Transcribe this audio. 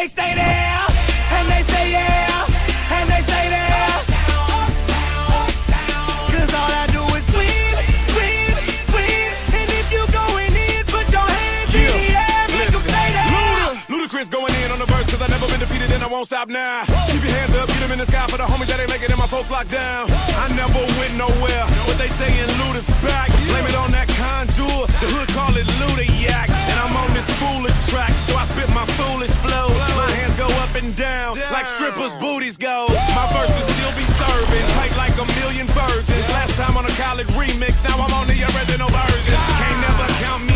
they stay there, and they say yeah, and they stay there. Cause all I do is win, win, win. And if you going in, put your hands in the air, make them stay there. Ludacris going in on the verse, cause I never been defeated and I won't stop now. Keep your hands up, get them in the sky for the homies that ain't making it and my folks locked down. I never went nowhere, but they saying Luda's back. Blame it on that contour, the hood call it Luda-yak. And I'm on this foolish track, so I spit my foolish flow. My hands go up and down, like strippers' booties go. My verses still be serving, tight like a million virgins. Last time on a college remix, now I'm on the original version. Can't never count me